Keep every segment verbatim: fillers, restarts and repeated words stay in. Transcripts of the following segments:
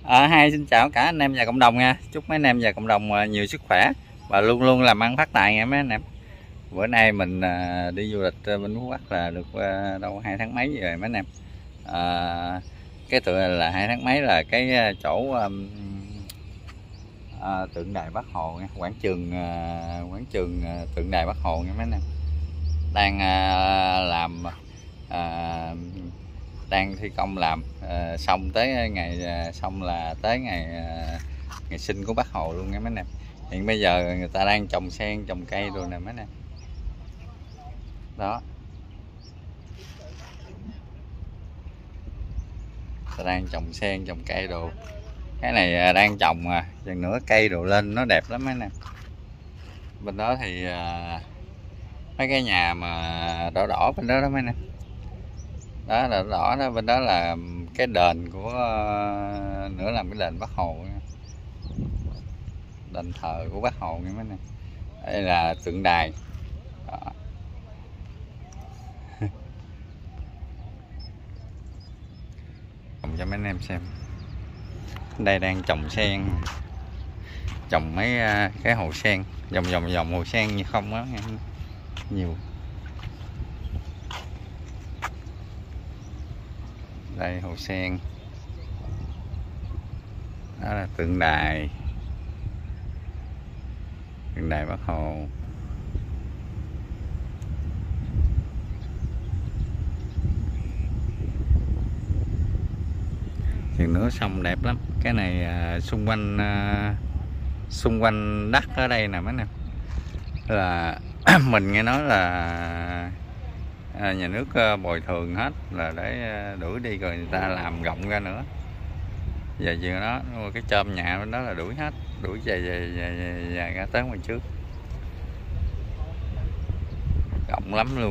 À, hai xin chào cả anh em và cộng đồng nha. Chúc mấy anh em và cộng đồng nhiều sức khỏe và luôn luôn làm ăn phát tài nha mấy anh em. Bữa nay mình à, đi du lịch bên Phú Quốc là được à, đâu hai tháng mấy rồi mấy anh em. À, cái tựa là hai tháng mấy là cái chỗ à, à, tượng đài Bác Hồ nha, quảng trường à, quảng trường à, tượng đài Bác Hồ nha mấy anh em. Đang à, làm à, đang thi công làm à, xong tới ngày à, xong là tới ngày à, ngày sinh của Bác Hồ luôn nha mấy anh em. Hiện bây giờ người ta đang trồng sen trồng cây rồi nè mấy anh em. Đó, ta đang trồng sen trồng cây đồ, cái này đang trồng à dần nữa cây đồ lên nó đẹp lắm mấy anh em. Bên đó thì à, mấy cái nhà mà đỏ đỏ bên đó đó mấy anh em, đó là đỏ đó, bên đó là cái đền của uh, nữa làm cái đền Bác Hồ nha. Đền thờ của Bác Hồ nha mấy anh em. Đây là tượng đài đó. Trồng cho mấy anh em xem, đây đang trồng sen, trồng mấy uh, cái hồ sen vòng vòng vòng hồ sen như không á, nhiều. Đây hồ sen, đó là tượng đài tượng đài Bác Hồ. Chừng nữa xong đẹp lắm. Cái này à, xung quanh à, xung quanh đất ở đây nè mấy anh em, là mình nghe nói là à, nhà nước à, bồi thường hết là để à, đuổi đi rồi người ta làm rộng ra nữa. Giờ chừng đó cái chôm nhà bên đó là đuổi hết, đuổi về về, về, về, về ra tới ngoài trước, rộng lắm luôn.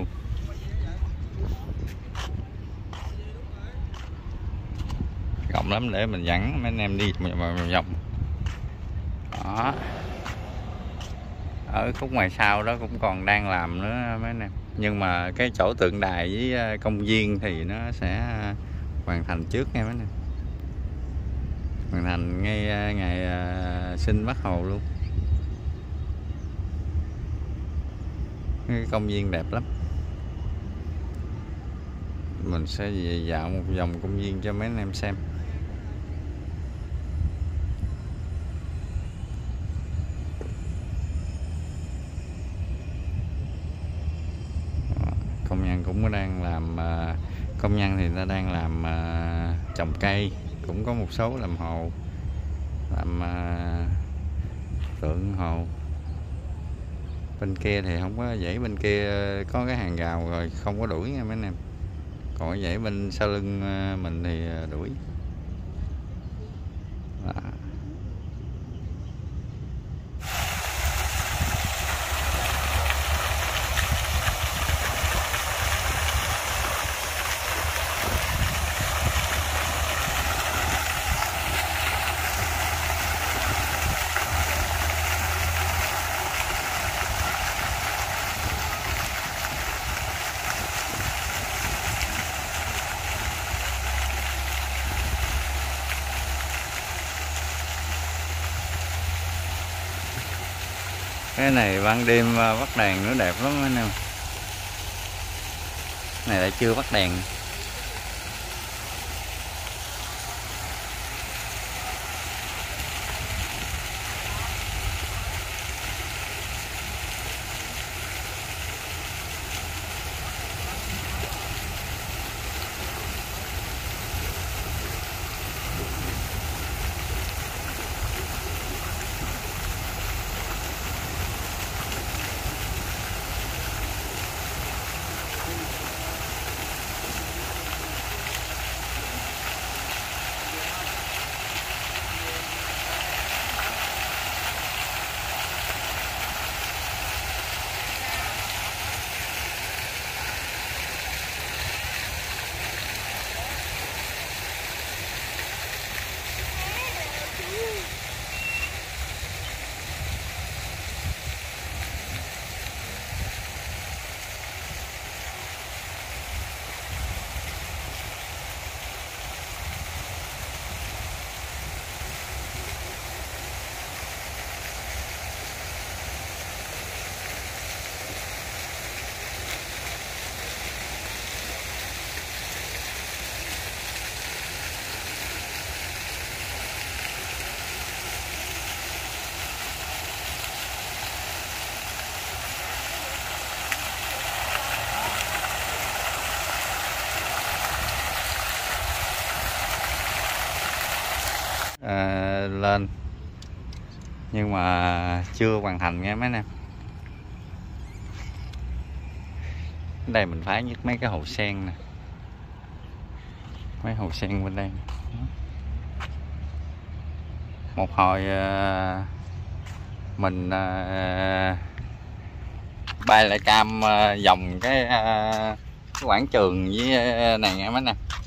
Rộng lắm để mình dẫn mấy anh em đi vòng vòng. Đó, ở khúc ngoài sau đó cũng còn đang làm nữa mấy anh em, nhưng mà cái chỗ tượng đài với công viên thì nó sẽ hoàn thành trước nha mấy anh em, hoàn thành ngay ngày sinh Bác Hồ luôn. Cái công viên đẹp lắm, mình sẽ về dạo một vòng công viên cho mấy anh em xem. Công nhân cũng đang làm, công nhân thì ta đang làm trồng cây, cũng có một số làm hồ, làm tượng hồ. Bên kia thì không có dãy, bên kia có cái hàng rào rồi không có đuổi nha mấy anh em, còn cái dãy bên sau lưng mình thì đuổi. Đó. Cái này ban đêm bắt đèn nữa đẹp lắm anh em. Này lại chưa bắt đèn. lên, nhưng mà chưa hoàn thành nha mấy anh em. Đây mình phá nhất mấy cái hồ sen nè, mấy hồ sen bên đây. Một hồi uh, mình uh, bay lại cam uh, vòng cái, uh, cái quảng trường với uh, này nghe mấy nè.